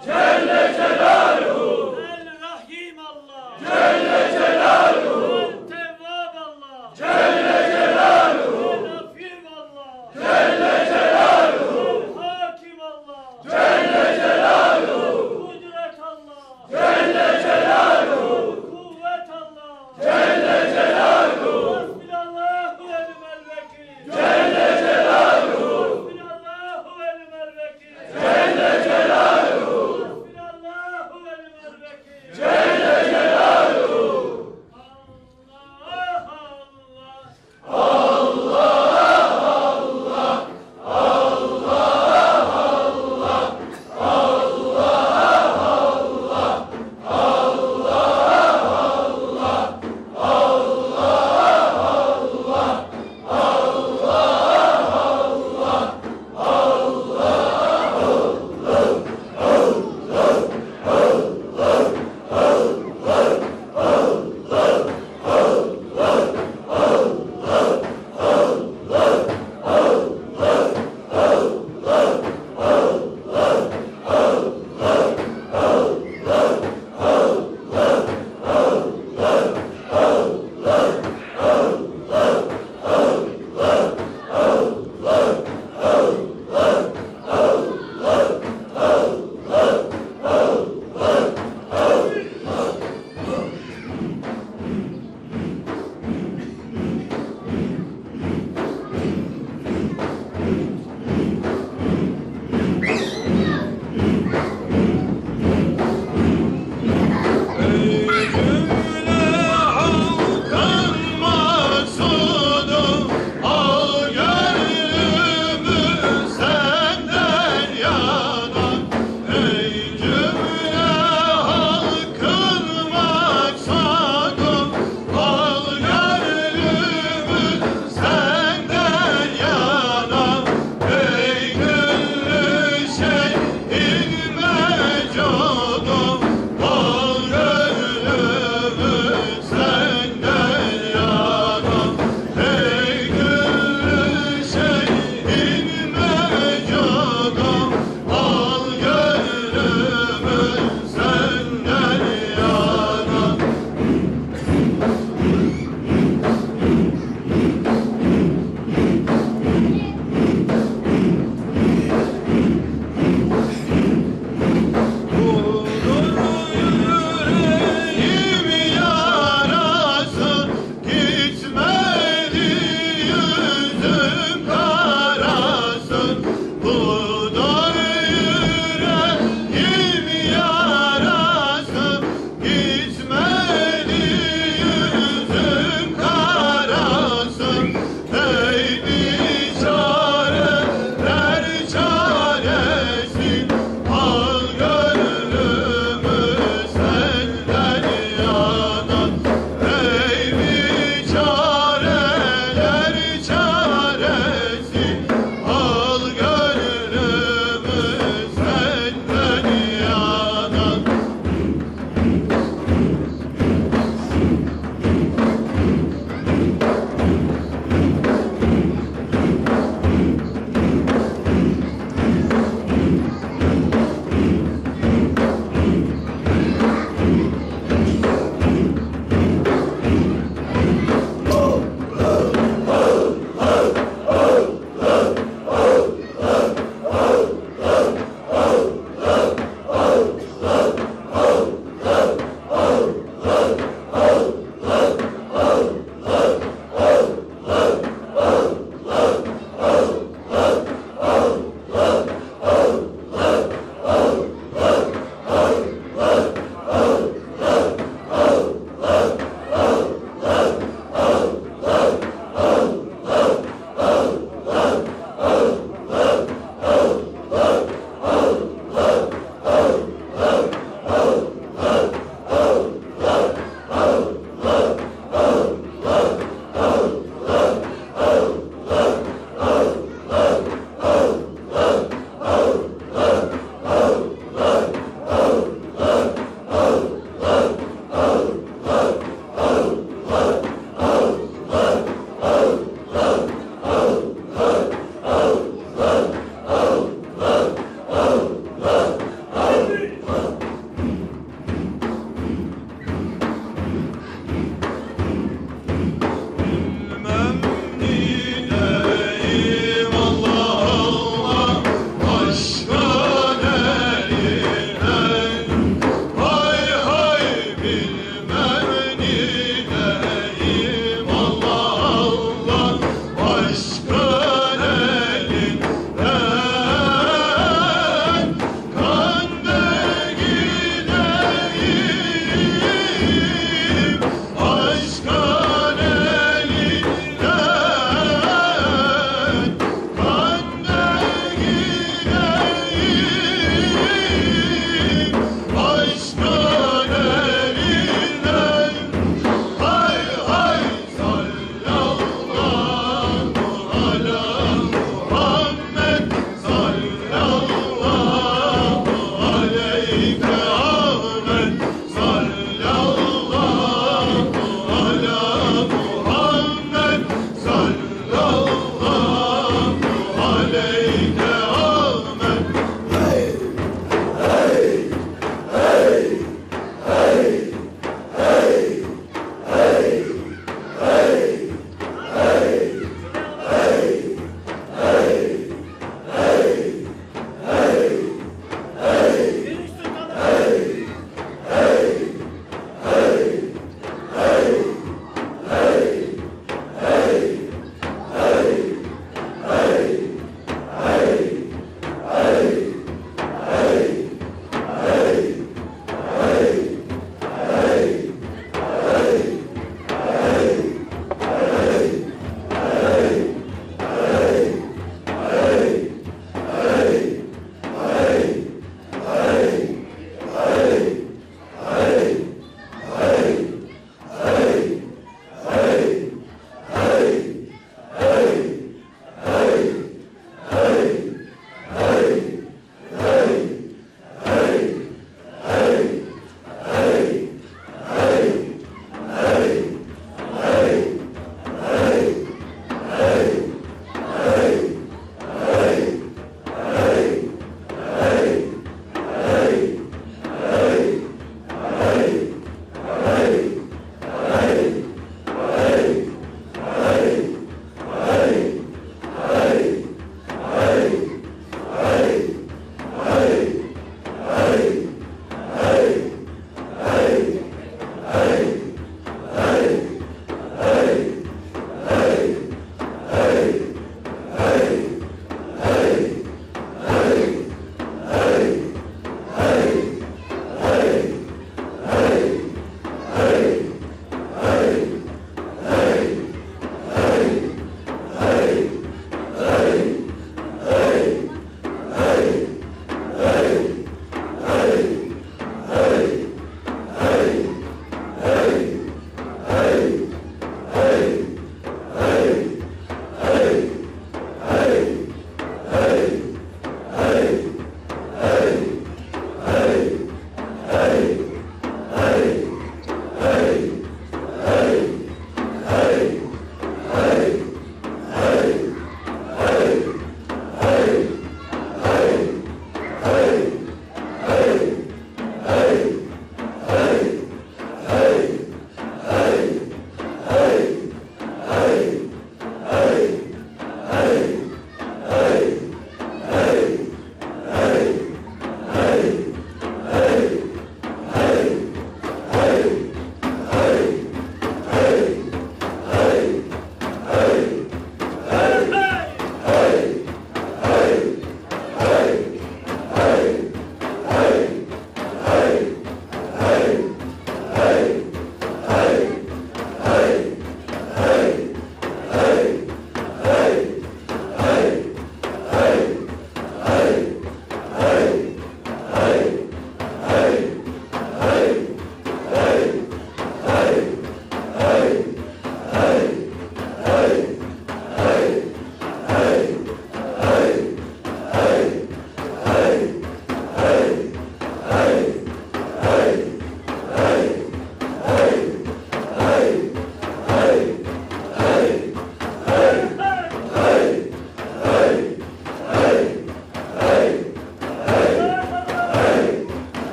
Celle Celaluhu. El-Rahim Allah. Celle Celaluhu. El-Tevvab Allah. Celle Celaluhu. El-Afim Allah. Celle Celaluhu. El-Hakim Allah. Celle Celaluhu. Kudret Allah. Celle Celaluhu. Kuvvet Allah. Celle Celaluhu. Hasbinallahu ve ni'mel vekil. Celle Celaluhu. Hasbinallahu ve ni'mel vekil. Celle Celaluhu. Hasbinallahu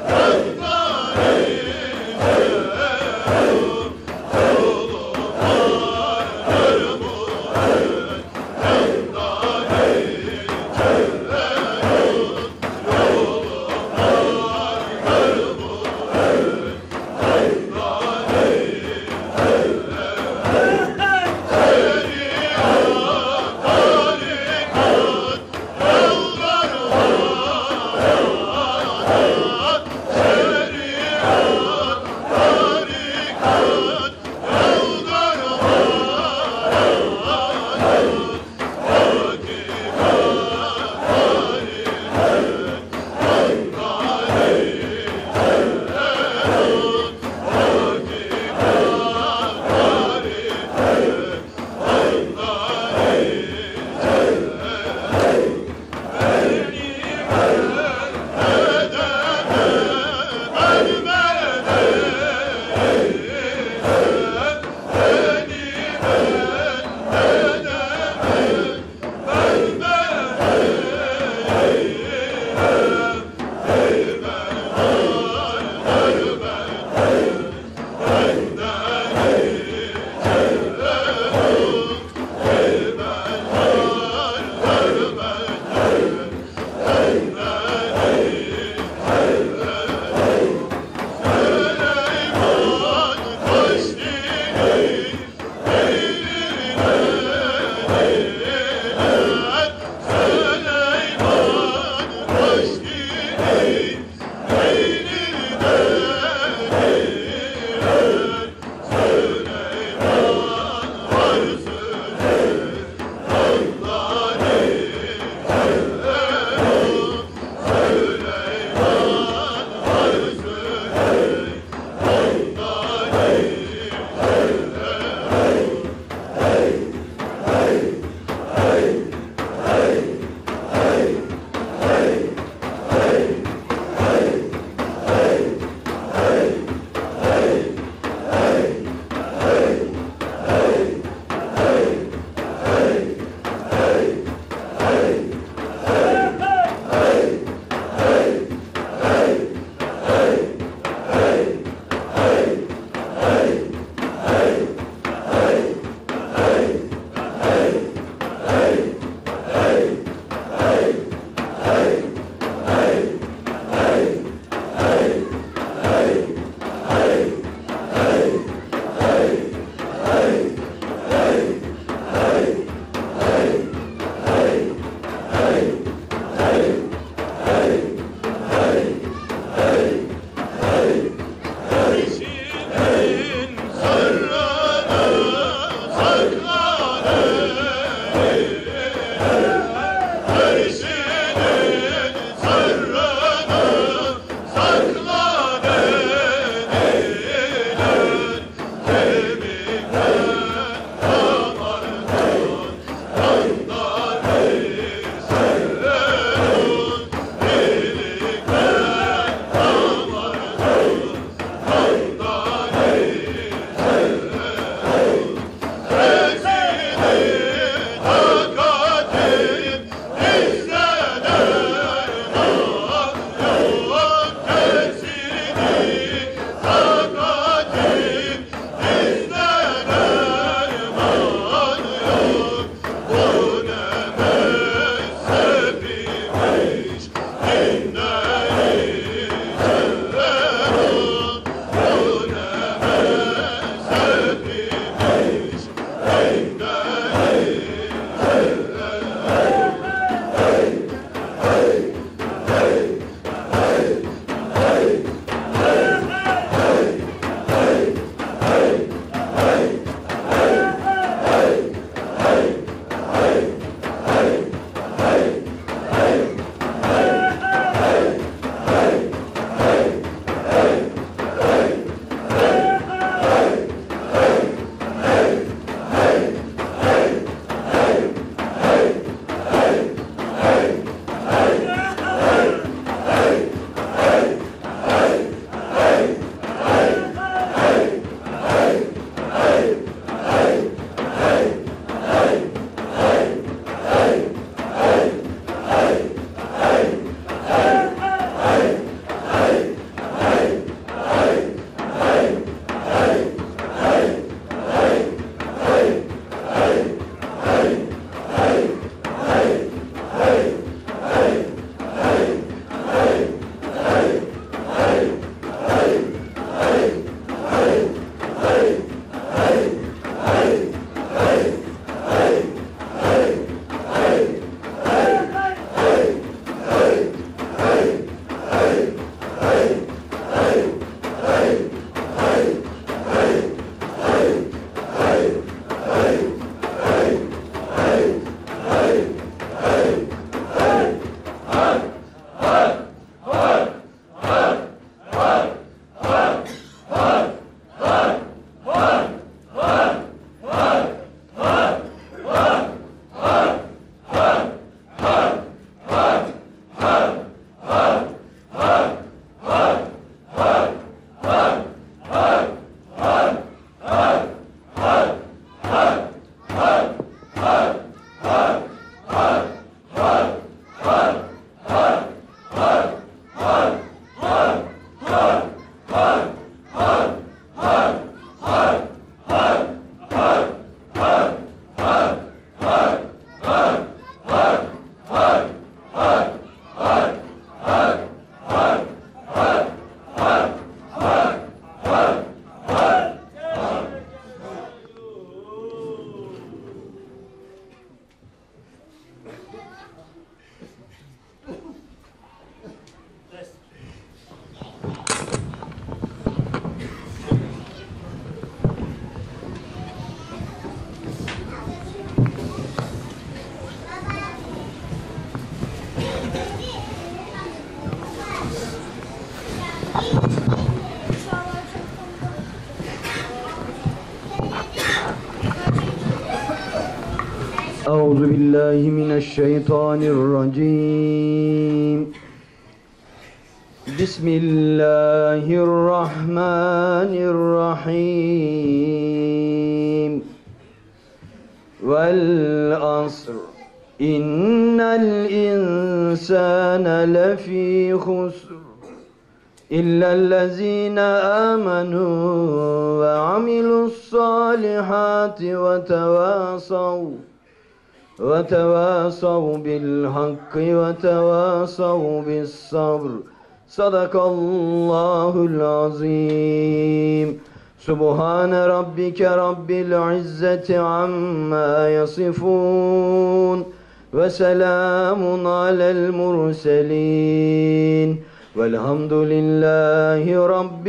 Hey! أعوذ بالله من الشيطان الرجيم بسم الله الرحمن الرحيم والعصر إن الإنسان لفي خسر إلا الذين آمنوا وعملوا الصالحات وتواصوا بالحق وتواصوا بالصبر صدق الله العظيم سبحان ربك رب العزة عما يصفون وسلام على المرسلين والحمد لله رب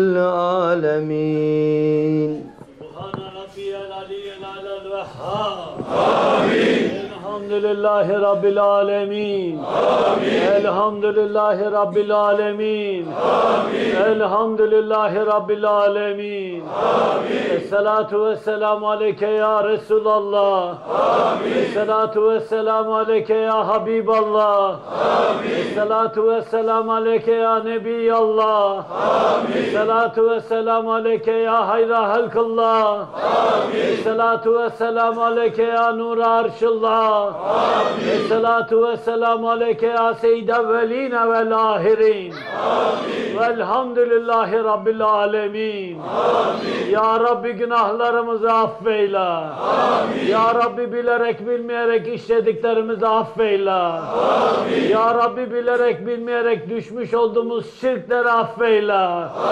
العالمين سبحان ربي العلي الأعلى الوهاب آمين الحمد لله رب العالمين الحمد لله رب العالمين الحمد لله رب العالمين الصلاة والسلام عليك يا رسول الله الصلاة والسلام عليك يا حبيب الله الصلاة والسلام عليك يا نبي الله الصلاة والسلام عليك يا خير خلق الله الصلاة والسلام عليك يا نور عرش الله الصلاة والسلام عليك يا سيد الأولين والآخرين والحمد لله رب العالمين Ya Rabbi günahlarımızı affeyle. Ya Rabbi bilerek bilmeyerek işlediklerimizi affeyle. Ya Rabbi bilerek bilmeyerek düşmüş olduğumuz şirkleri affeyle.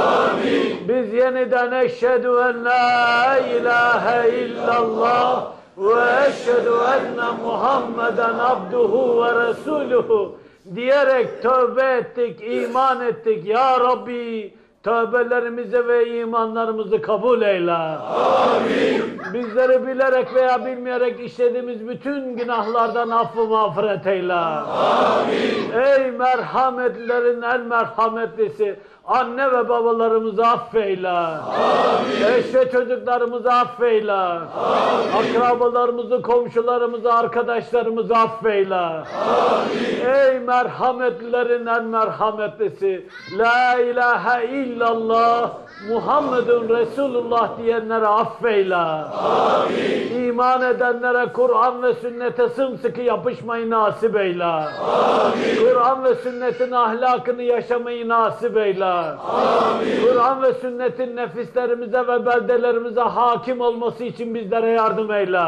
Biz yeniden eşhedü en la ilahe illallah ve eşhedü enne Muhammeden abduhu ve resuluhu diyerek tövbe ettik, iman ettik. Ya Rabbi tövbelerimizi ve imanlarımızı kabul eyle. Amin. Bizleri bilerek veya bilmeyerek işlediğimiz bütün günahlardan affı mağfiret eyle. Amin. Ey merhametlerin en merhametlisi, anne ve babalarımızı affeyle. Amin. Eş ve çocuklarımızı affeyle. Amin. Akrabalarımızı, komşularımızı, arkadaşlarımızı affeyle. Amin. Ey merhametlerin en merhametlisi, la ilahe illallah Muhammedun Resulullah diyenlere affeyle. Amin. İman edenlere Kur'an ve sünnete sımsıkı yapışmayı nasip eyle. Amin. Kur'an ve sünnetin ahlakını yaşamayı nasip eyle. Kur'an ve sünnetin nefislerimize ve beldelerimize hakim olması için bizlere yardım eyle.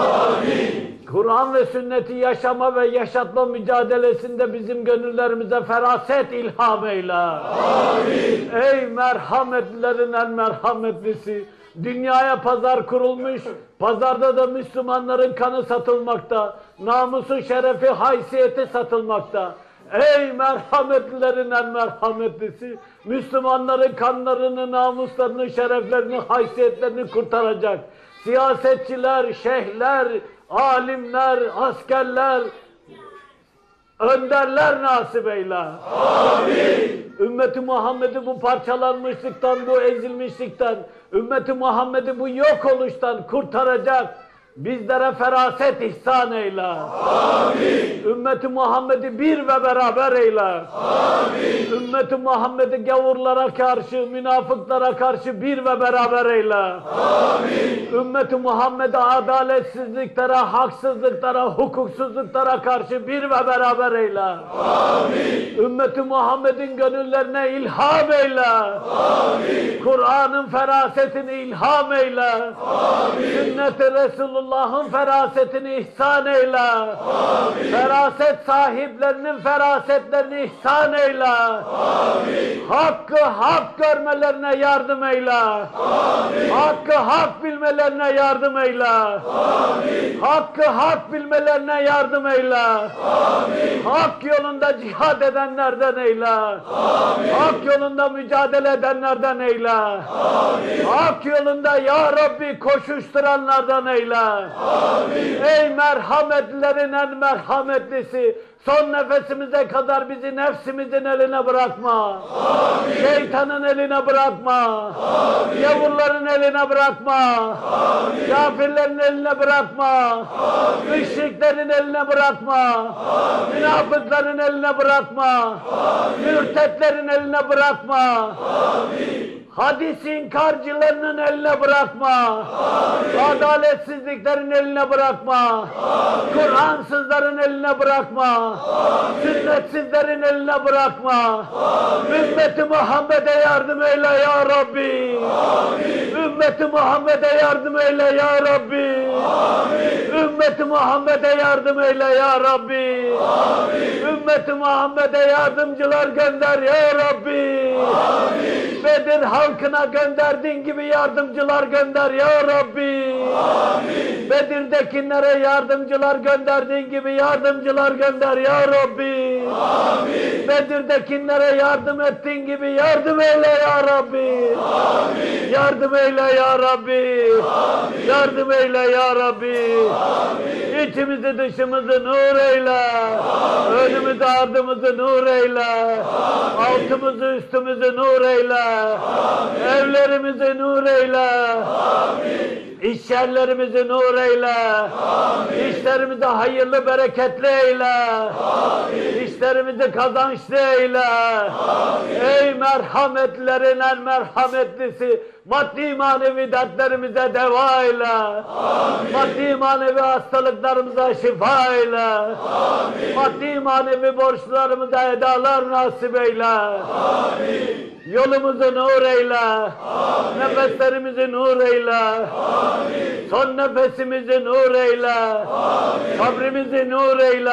Kur'an ve sünneti yaşama ve yaşatma mücadelesinde bizim gönüllerimize feraset ilham eyle. Amin. Ey merhametlerin en merhametlisi, dünyaya pazar kurulmuş, pazarda da Müslümanların kanı satılmakta, namusu, şerefi, haysiyeti satılmakta. Ey merhametlilerin en merhametlisi, Müslümanların kanlarını, namuslarını, şereflerini, haysiyetlerini kurtaracak siyasetçiler, şeyhler, alimler, askerler, önderler nasip eyle. Amin. Ümmeti Muhammed'i bu parçalanmışlıktan, bu ezilmişlikten, ümmeti Muhammed'i bu yok oluştan kurtaracak bizlere feraset ihsan eyle. Amin. Ümmeti Muhammed'i bir ve beraber eyle. Amin. Ümmeti Muhammed'i gavurlara karşı, münafıklara karşı bir ve beraber eyle. Amin. Ümmeti Muhammed'i adaletsizliklere, haksızlıklara, hukuksuzluklara karşı bir ve beraber eyle. Amin. Ümmeti Muhammed'in gönüllerine ilham eyle. Amin. Kur'an'ın ferasetini ilham eyle. Amin. Sünnet-i Resulullah'ın ferasetini ihsan eyle. Amin. Feraset sahiplerinin ferasetlerini ihsan eyle. Amin. Hakkı hak görmelerine yardım eyle. Amin. Hakkı hak bilmelerine yardım eyle. Amin. Hakkı hak bilmelerine yardım eyle. Amin. Hak yolunda cihad edenlerden eyle. Amin. Hak yolunda mücadele edenlerden eyle. Amin. Hak yolunda ya Rabbi koşuşturanlardan eyle. Amin. Ey merhametlilerin en merhametlisi, son nefesimize kadar bizi nefsimizin eline bırakma. Amin. Şeytanın eline bırakma. Amin. Yavruların eline bırakma. Amin. Kafirlerin eline bırakma. Amin. Müşriklerin eline bırakma. Amin. Münafıkların eline bırakma. Amin. Mürtetlerin eline bırakma. Amin. Hadis inkarcılarının eline bırakma. Amin. Adaletsizliklerin eline bırakma. Kur'ansızların eline bırakma. Amin. Sünnetsizlerin eline bırakma. Amin. Ümmeti Muhammed'e yardım eyle ya Rabbi. Amin. Ümmeti Muhammed'e yardım eyle ya Rabbi. Amin. Ümmeti Muhammed'e yardım eyle ya Rabbi. Amin. Ümmeti Muhammed'e yardımcılar gönder ya Rabbi. Amin. Bedir halkına gönderdiğin gibi yardımcılar gönder ya Rabbi. Amin. Bedir'dekilere yardımcılar gönderdiğin gibi yardımcılar gönder ya Rabbi. Amin. Bedir'dekilere yardım ettiğin gibi yardım eyle ya Rabbi. Amin. Yardım eyle ya Rabbi. Amin. Yardım eyle ya Rabbi. Amin. İçimizi dışımızı nur eyle. Amin. Önümüzü ardımızı nur eyle. Amin. Altımızı üstümüzü nur eyle. Amin. Evlerimizi nur eyle. Amin. İşyerlerimizi nur eyle. Amin. İşlerimizi hayırlı, bereketli eyle. Amin. İşlerimizi kazançlı eyle. Amin. Ey merhametlerin en merhametlisi, maddi manevi dertlerimize deva eyle. Amin. Maddi manevi hastalıklarımıza şifa eyle. Amin. Maddi manevi borçlarımıza edalar nasip eyle. Amin. Yolumuzu nur eyle. Amin. Nefeslerimizi nur eyle. Amin. Son nefesimizi nur eyle. Amin. Kabrimizi nur eyle.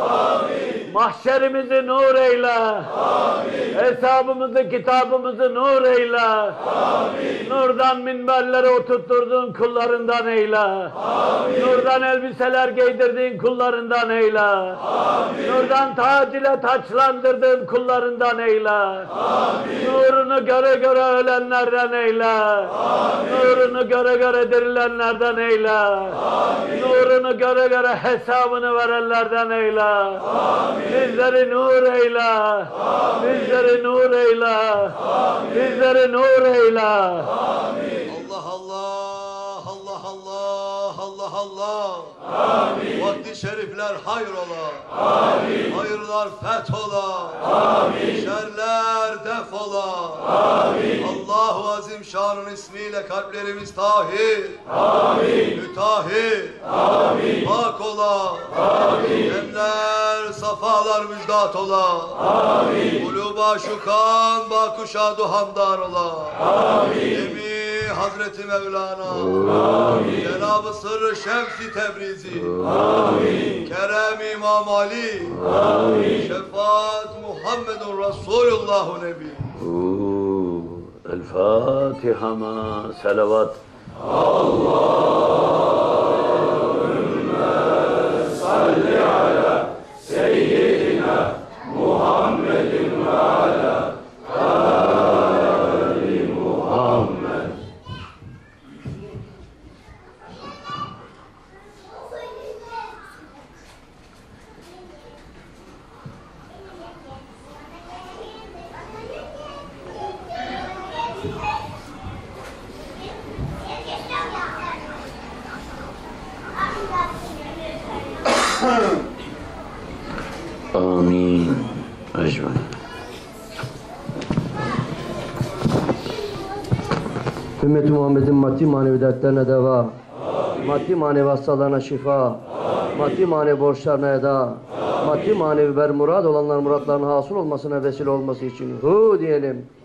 Amin. Mahşerimizi nur eyle. Amin. Hesabımızı, kitabımızı nur eyle. Amin. Nurdan minberlere oturtturduğun kullarından eyle. Amin. Nurdan elbiseler giydirdiğin kullarından eyle. Amin. Nurdan tac ile taçlandırdığın kullarından eyle. Amin. Nurunu göre göre ölenlerden eyle. Amin. Nurunu göre göre dirilenlerden eyle. Amin. Nurunu göre göre hesabını verenlerden eyle. Amin. Bizleri nur eyle. Amin. Bizleri nur eyle. Amin. Bizleri nur eyle. Amin. Allah Allah, Allah Allah, Allah Allah. Amin. Vakti şerifler hayrola. Amin. Hayırlar fethola. Amin. Şerler defola. Amin. Allahu Azimşan'ın ismiyle kalplerimiz tahir. Amin. Mütahhir. Amin. Pak ola. Amin. Emler, safalar müjdat ola. Amin. Kuluba şukan, bakuşadu hamdan ola. Amin. Hazreti Mevlana. Amin. Cenab-ı Sırrı Şems-i Tebrizi. Amin. Kerem İmam Ali. Amin. Şefaat Muhammedun Resulullah Nebi. El Fatiha ma salavat. Allahümme salli ala seyyidina Amin. Ecmaîn. Ümmet-i Muhammed'in maddi manevi dertlerine deva, maddi manevi hastalarına şifa, maddi manevi borçlarına eda, maddi manevi bermurad olanlar muratlarının hasıl olmasına vesile olması için hu diyelim.